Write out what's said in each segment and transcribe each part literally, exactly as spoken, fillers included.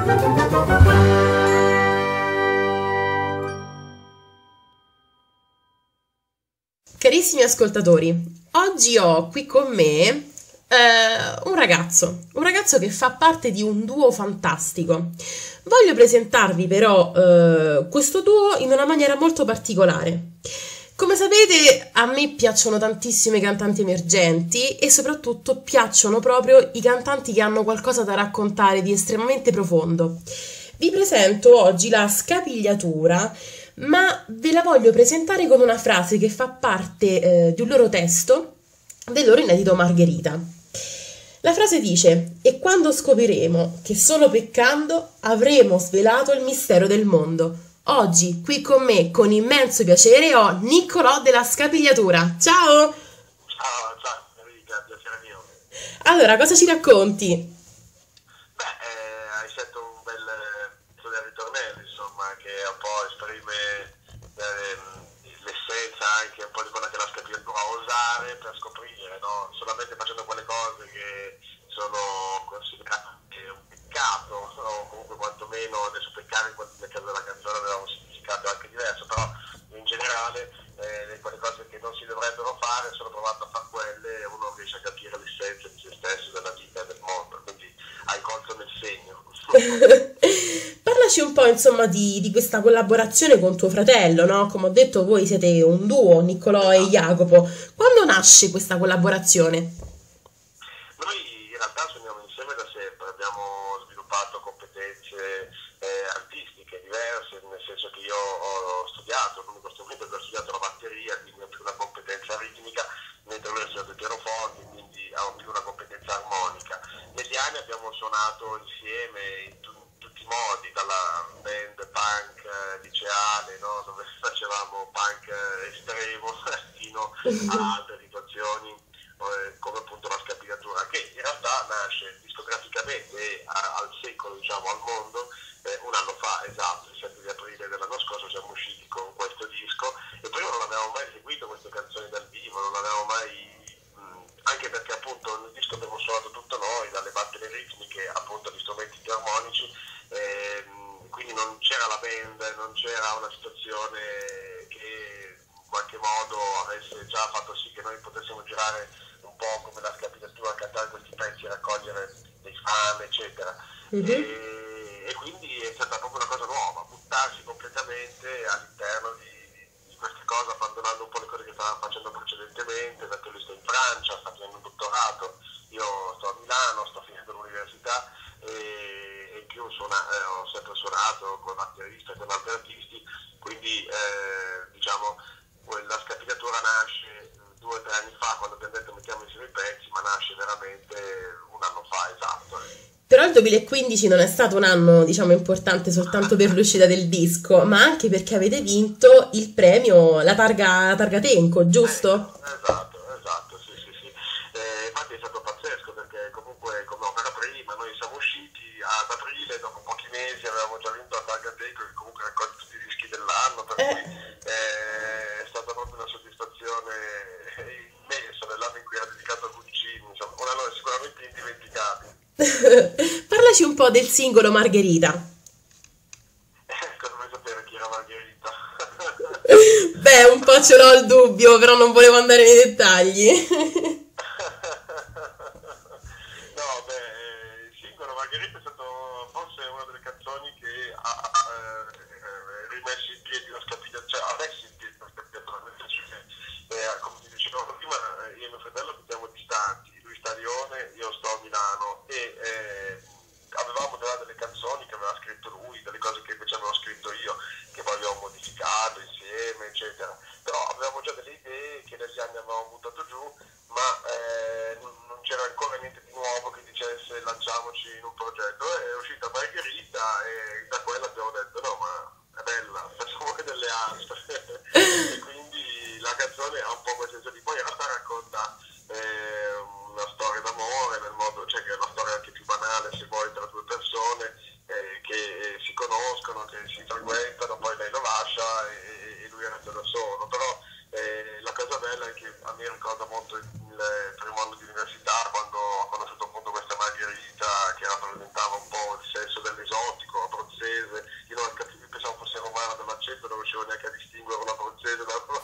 Carissimi ascoltatori, oggi ho qui con me eh, un ragazzo, un ragazzo che fa parte di un duo fantastico. Voglio presentarvi però eh, questo duo in una maniera molto particolare. Come sapete, a me piacciono tantissimo i cantanti emergenti e soprattutto piacciono proprio i cantanti che hanno qualcosa da raccontare di estremamente profondo. Vi presento oggi la Scapigliatura, ma ve la voglio presentare con una frase che fa parte eh, di un loro testo, del loro inedito Margherita. La frase dice: e quando scopriremo che solo peccando avremo svelato il mistero del mondo. Oggi qui con me, con immenso piacere, ho Niccolò della Scapigliatura. Ciao! Ciao, ciao, Enrica, piacere mio. Allora, cosa ci racconti? Beh, eh, hai scelto un bel pezzo del ritornello, insomma, che un po' esprime eh, l'essenza anche un po' di quella che è la scapigliatura, osare per scoprire, no? Solamente facendo quelle cose che sono considerate un peccato, o comunque quantomeno adesso peccare nel caso della canzone aveva un significato anche diverso, però in generale eh, quelle cose che non si dovrebbero fare, solo provando a fare quelle e uno riesce a capire l'essenza di se stesso, della vita e del mondo, quindi hai colto nel segno. Parlaci un po' insomma di, di questa collaborazione con tuo fratello, no? Come ho detto, voi siete un duo, Niccolò e Jacopo. Quando nasce questa collaborazione? Noi in realtà suoniamo insieme da sempre, abbiamo sviluppato competenze eh, artistiche diverse, nel senso che io ho studiato, l'unico strumento che ho studiato è la batteria, quindi ho più una competenza ritmica, mentre lui ha studiato il pianoforte, quindi ha più una competenza armonica. Negli anni abbiamo suonato insieme in, tu- in tutti i modi, dalla band punk eh, liceale, no? Dove facevamo punk eh, estremo, fino a altre situazioni eh, come appunto la Scapigliatura, che in realtà nasce discograficamente e a- al secolo, diciamo, al mondo, eh, un anno fa, esatto, il sette di aprile dell'anno scorso siamo usciti con questo disco e prima non avevamo mai seguito queste canzoni dal vivo, non avevamo mai, mh, anche perché appunto nel disco abbiamo suonato tutto noi, dalle batterie ritmiche appunto agli strumenti più armonici, ehm, quindi non c'era la band, non c'era una situazione che in qualche modo avesse già fatto sì che noi potessimo girare un po' come la Scapigliatura, cantare questi pezzi, raccogliere dei fan, eccetera. Mhm. E, e quindi è stata proprio una cosa nuova, buttarsi completamente all'interno di, di queste cose, abbandonando un po' le cose che stavamo facendo precedentemente, perché lui sta in Francia, sta facendo un dottorato, io sto a Milano, sto finendo l'università e, e in più suona, eh, ho sempre suonato con batteristi e con altri artisti, quindi eh, diciamo la Scapigliatura nasce due o tre anni fa, quando abbiamo detto mettiamo insieme i pezzi, ma nasce veramente un anno fa, esatto. Però il duemilaquindici non è stato un anno, diciamo, importante soltanto per l'uscita del disco, ma anche perché avete vinto il premio, la targa, la targa Tenco, giusto? Eh, esatto, esatto, sì, sì, sì. Eh, infatti è stato pazzesco perché comunque come opera prima noi siamo usciti ad aprile, dopo pochi mesi avevamo già vinto la Targa Teco che comunque raccoglie tutti i dischi dell'anno, per Eh. cui eh, è stata proprio una soddisfazione immensa nell'anno in cui era dedicato a Guccini, insomma, un anno sicuramente indimenticabile. Parlaci un po' del singolo Margherita. Cosa vuoi sapere chi era Margherita? Beh, un po' ce l'ho il dubbio, però non volevo andare nei dettagli. No, beh, il singolo Margherita è stato forse una delle canzoni che ha eh, rimesso in piedi la Scapigliatura, cioè ha messo in piedi la Scapigliatura, nel senso che, eh, come ti dicevo prima, io e mio fratello abitiamo distanti, lui sta a Lione, io sto a Milano e eh, avevamo già delle canzoni che aveva scritto lui, delle cose che invece avevo scritto io, che poi abbiamo modificato insieme, eccetera. Però avevamo già delle idee che negli anni avevamo buttato giù, ma eh, non, non c'era ancora niente di nuovo che dicesse lanciamoci in un progetto. È uscita Margherita e da quella abbiamo detto no, ma è bella, facciamo anche delle altre. E quindi la canzone ha un po' quel senso di poi in realtà racconta eh, una storia d'amore nel modo, cioè che è una storia anche più banale se vuoi tra due persone eh, che eh, si conoscono, che si frequentano, poi lei lo lascia e, e lui resta da solo, però eh, la cosa bella è che a me ricorda molto il, il primo anno di università quando ho conosciuto appunto questa Margherita che rappresentava un po'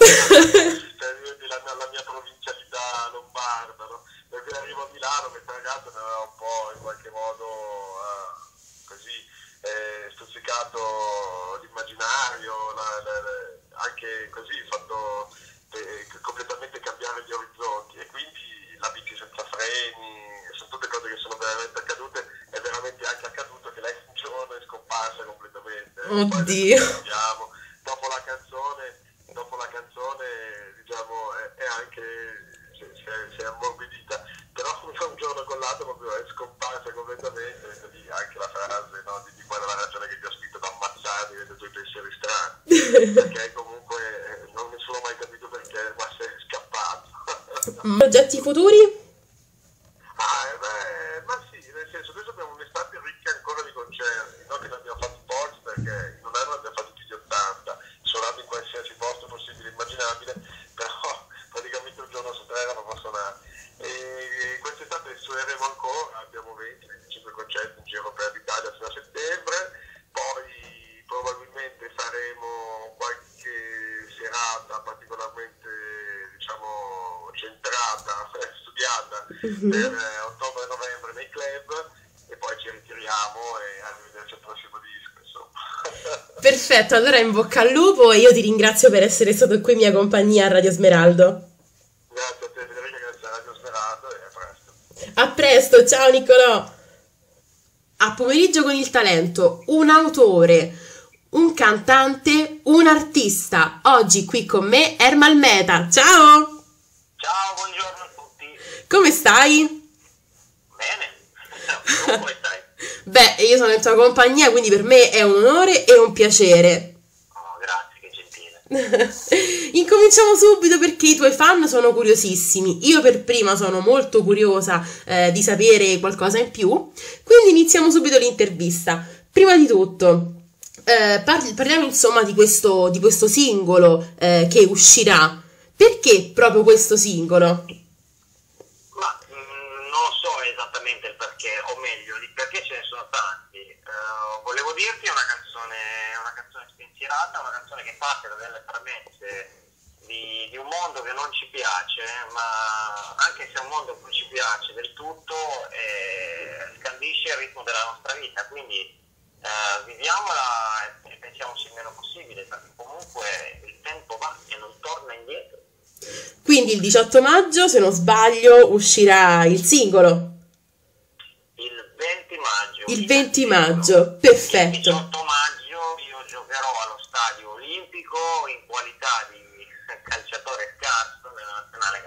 cioè, diventi la, la mia provincialità lombarda, no? Perché arrivo a Milano, mentre ragazzo mi aveva un po' in qualche modo eh, così eh, stuzzicato l'immaginario, la, la, la, anche così fatto eh, completamente cambiare gli orizzonti, e quindi la bici senza freni, sono tutte cose che sono veramente accadute. È veramente anche accaduto che lei un giorno è scomparsa completamente. Oddio. Poi, dopo la canzone, dopo la canzone diciamo è, è anche si, si, è, si è ammorbidita, però un giorno con l'altro proprio è scomparsa completamente, e quindi anche la frase, no, di, di quella la ragione che ti ho scritto da ammazzarmi dei tuoi pensieri strani, perché comunque eh, non nessuno ha mai capito perché, ma sei scappato. Progetti futuri? Ah, eh beh, ma sì, nel senso, adesso abbiamo un'estate ricca ancora di concerti, no? Che ne abbiamo fatti pochi, perché in un anno ne abbiamo fatti più di ottanta, suonando in qualsiasi posto possibile e immaginabile, però praticamente un giorno su tre eravamo a suonare. E quest'estate suoneremo ancora, abbiamo venti venticinque concerti in giro per l'Italia fino a settembre, poi probabilmente faremo qualche serata particolarmente, diciamo, centrata, studiata per eh, ottobre e novembre nei club, e poi ci ritiriamo e arrivederci al prossimo disco, insomma. Perfetto, allora in bocca al lupo, e io ti ringrazio per essere stato qui in mia compagnia a Radio Smeraldo. Grazie a te Federica, grazie a Radio Smeraldo, e a presto. A presto, ciao Niccolò! A Pomeriggio con il Talento, un autore, un cantante, un artista. Oggi qui con me Ermal Meta. Ciao! Ciao, buongiorno a tutti. Come stai? Bene, come stai? Beh, io sono in tua compagnia, quindi per me è un onore e un piacere. Oh, grazie, che gentile. Incominciamo subito perché i tuoi fan sono curiosissimi. Io per prima sono molto curiosa eh, di sapere qualcosa in più, quindi iniziamo subito l'intervista. Prima di tutto, eh, parli- parliamo insomma di questo, di questo singolo eh, che uscirà. Perché proprio questo singolo? Ma mh, non lo so esattamente il perché, o meglio, il perché ce ne sono tanti. Uh, volevo dirti, è una canzone, una canzone spensierata, una canzone che parte da delle premesse di, di un mondo che non ci piace, ma anche se è un mondo che non ci piace del tutto, eh, scandisce il ritmo della nostra vita, quindi uh, viviamola e pensiamoci il meno possibile, perché comunque il tempo va e non torna indietro. Quindi il diciotto maggio, se non sbaglio, uscirà il singolo. Il venti maggio. Il venti maggio, perfetto. Il diciotto maggio io giocherò allo Stadio Olimpico in qualità di calciatore scarso nella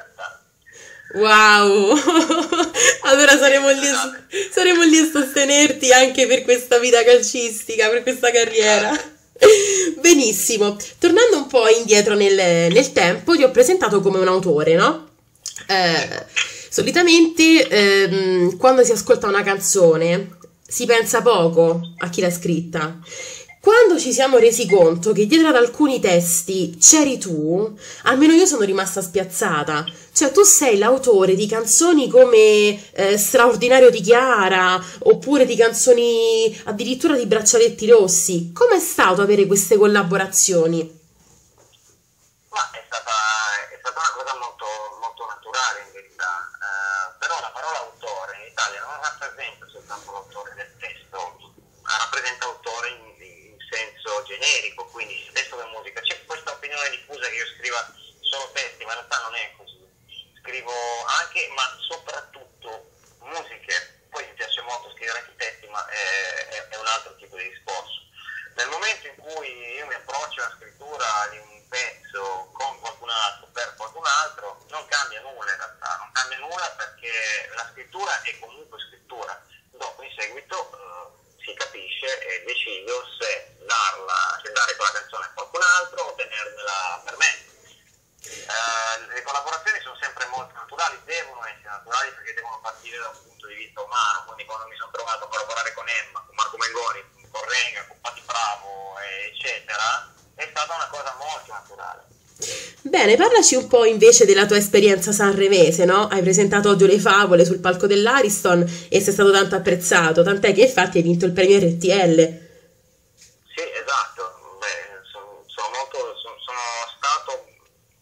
nazionale cantante. Wow! Allora saremo lì, saremo lì a sostenerti anche per questa vita calcistica, per questa carriera. Benissimo, tornando un po' indietro nel, nel tempo, ti ho presentato come un autore, no? Eh, solitamente ehm, quando si ascolta una canzone si pensa poco a chi l'ha scritta. Quando ci siamo resi conto che dietro ad alcuni testi c'eri tu, almeno io sono rimasta spiazzata. Cioè, tu sei l'autore di canzoni come eh, Straordinario di Chiara, oppure di canzoni addirittura di Braccialetti Rossi. Com'è stato avere queste collaborazioni? Ma è stata, è stata una cosa molto, molto naturale in verità, uh, però la parola autore in Italia non rappresenta soltanto l'autore del testo, rappresenta autore in senso generico, quindi sia testo che musica. C'è questa opinione diffusa che io scriva solo testi, ma in realtà non è così. Scrivo anche, ma soprattutto musiche. Poi mi piace molto scrivere anche testi, ma è, è, è un altro tipo di discorso. Nel momento in cui io mi approccio alla scrittura di un pezzo con qualcun altro, per qualcun altro, non cambia nulla in realtà, non cambia nulla perché la scrittura è comunque scrittura. Dopo in seguito uh, si capisce e decido se darla, se dare quella canzone a qualcun altro o tenermela per me. Uh, le collaborazioni sono sempre molto naturali, devono essere naturali perché devono partire da un punto di vista umano, quindi quando mi sono trovato a collaborare con Emma, con Marco Mengoni, con Renga, con Patti Bravo, eccetera, è stata una cosa molto naturale. Bene, parlaci un po' invece della tua esperienza sanremese, no? Hai presentato Odio le favole sul palco dell'Ariston e sei stato tanto apprezzato, tant'è che infatti hai vinto il premio R T L. Sì, esatto. Beh, sono, sono molto, sono, sono stato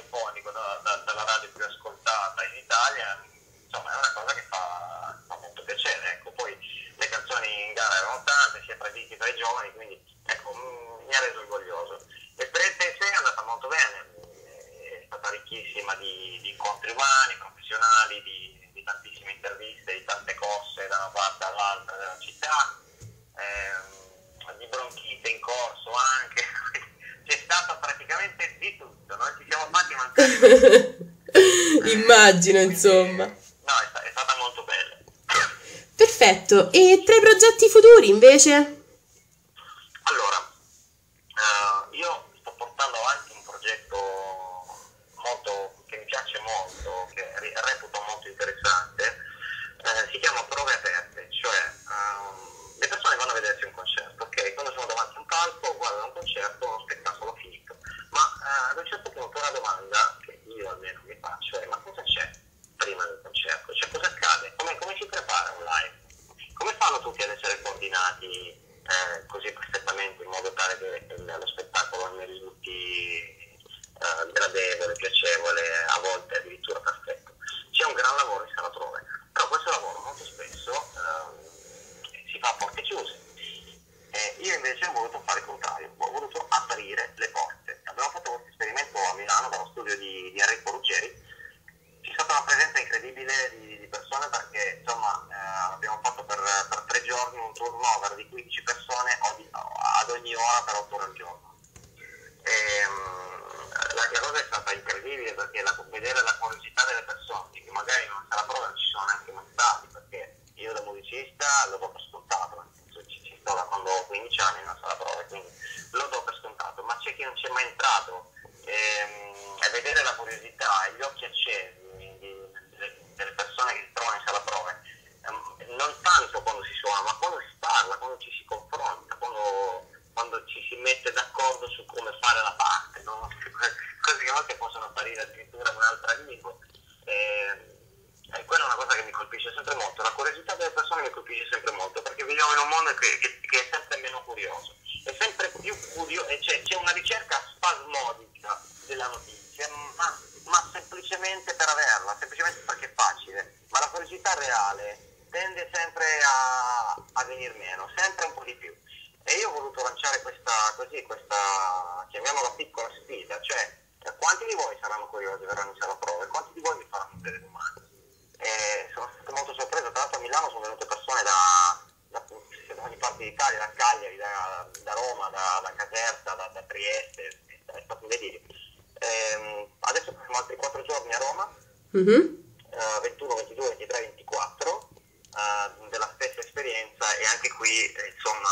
radiofonico, da, da, dalla radio più ascoltata in Italia, insomma è una cosa che fa, fa molto piacere, ecco. Poi le canzoni in gara erano tante, sia tra i ricchi che tra i giovani, quindi ecco, m- mi ha reso orgoglioso. L'esperienza in sé è andata molto bene, è stata ricchissima di, di incontri umani, professionali, di, di tantissime interviste, di tante cose da una parte all'altra della città, ehm, di bronchite in corso anche, c'è stato praticamente di tutto, noi ci siamo fatti mancare. Immagino, Quindi, insomma. no, è, sta- è stata molto bella. Perfetto. E tra i progetti futuri, invece? Allora, eh, io sto portando avanti un progetto molto, che mi piace molto, che ri- reputo molto interessante, eh, si chiama Prove Aperte, cioè ehm, le persone vanno a vedersi un concerto, ok? Quando sono davanti a un palco, guardano un concerto, uno spettacolo finito, ma eh, ad un certo punto una domanda che io almeno mi faccio è: ma cosa c'è prima del concerto? Cioè, cosa accade? Come, come si prepara un live? Come fanno tutti ad essere coordinati eh, così perfettamente in modo tale che il- lo spettacolo ne risulti eh, gradevole, piacevole, a volte addirittura perfetto? C'è un gran lavoro in sala prove, però questo lavoro molto spesso ehm, si fa a porte chiuse. Eh, io invece ho voluto fare il contrario, ho voluto aprire le porte. Abbiamo fatto questo esperimento a Milano dallo studio di, di Enrico Ruggeri. C'è stata una presenza incredibile di, di persone, perché insomma eh, abbiamo fatto per, per tre giorni un turnover di quindici persone ogni- ad ogni ora per otto ore al giorno. E, mm, la, la cosa è stata incredibile, perché la, vedere la curiosità delle persone che magari non se la prova non ci sono neanche mai stati, perché io da musicista lo do per scontato, nel senso, ci, ci sto da quando ho quindici anni in una sala prova, quindi lo do per scontato, ma c'è chi non c'è mai entrato, ehm, e vedere la curiosità e gli occhi accesi di- delle, delle persone che si trovano in sala prove, ehm, non tanto quando si suona, ma quando si parla, quando ci si confronta, quando, quando ci si mette d'accordo su come fare la parte, no? Cose che a volte possono apparire addirittura in un'altra lingua. Ehm, E quella è una cosa che mi colpisce sempre molto, la curiosità delle persone mi colpisce sempre molto, perché viviamo in un mondo che, che, che è sempre meno curioso, è sempre più curioso, e c'è, c'è una ricerca spasmodica della notizia, ma, ma semplicemente per averla, semplicemente perché è facile, ma la curiosità reale tende sempre a, a venir meno, sempre un po' di più. E io ho voluto lanciare questa, così, questa, chiamiamola piccola sfida, cioè eh, quanti di voi saranno curiosi, verranno in sala prove, quanti di voi mi faranno vedere domani? E sono stato molto sorpreso, tra l'altro a Milano sono venute persone da, da, da ogni parte d'Italia, da Cagliari, da, da Roma, da, da Caserta, da, da Trieste, è stato un delirio. Ehm, adesso faremo altri quattro giorni a Roma, Mhm. eh, ventuno, ventidue, ventitré, ventiquattro, eh, della stessa esperienza, e anche qui eh, insomma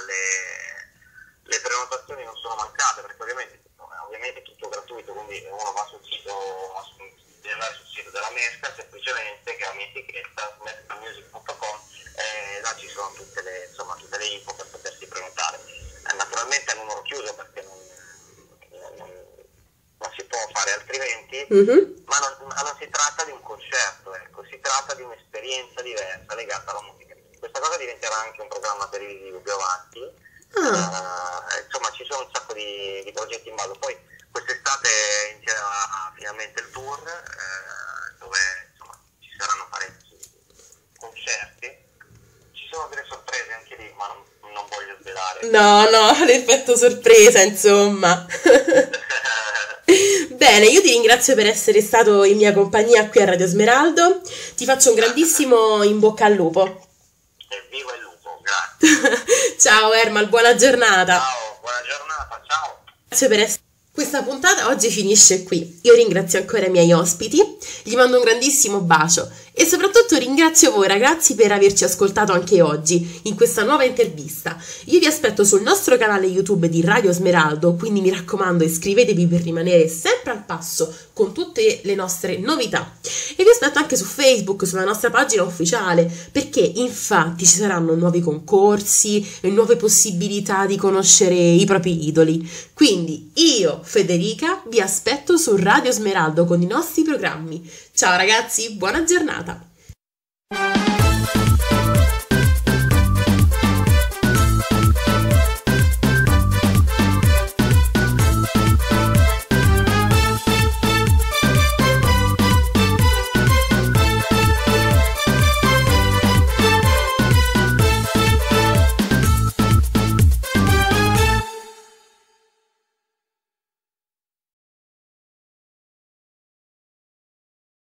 le, le prenotazioni non sono mancate, perché ovviamente, ovviamente è tutto gratuito, quindi uno va sul sito, deve andare sul sito della Mesca, semplicemente, che è la mia etichetta, mescamusic punto com, e là ci sono tutte le, insomma, tutte le info per potersi prenotare. Eh, naturalmente è a numero chiuso, perché non, non, non- non si può fare altrimenti, Mhm. ma non, ma non si tratta di un concerto, ecco, si tratta di un'esperienza diversa legata alla musica. Questa cosa diventerà anche un programma televisivo più avanti. Ah, Eh, insomma, ci sono un sacco di, di progetti in ballo. Poi quest'estate inizierà finalmente il tour, eh, dove insomma ci saranno parecchi concerti. Ci sono delle sorprese anche lì, ma non, non voglio svelare. no, no, l'effetto sorpresa, insomma. Bene, io ti ringrazio per essere stato in mia compagnia qui a Radio Smeraldo. Ti faccio un grandissimo in bocca al lupo. E viva il lupo, grazie. Ciao Ermal, buona giornata. Ciao, buona giornata, ciao. Grazie per essere. Questa puntata oggi finisce qui. Io ringrazio ancora i miei ospiti, gli mando un grandissimo bacio e soprattutto ringrazio voi ragazzi per averci ascoltato anche oggi in questa nuova intervista. Io vi aspetto sul nostro canale YouTube di Radio Smeraldo, quindi mi raccomando iscrivetevi per rimanere sempre al passo con tutte le nostre novità. E vi aspetto anche su Facebook, sulla nostra pagina ufficiale, perché infatti ci saranno nuovi concorsi e nuove possibilità di conoscere i propri idoli. Quindi io, Federica, vi aspetto su Radio Smeraldo con i nostri programmi. Ciao ragazzi, buona giornata!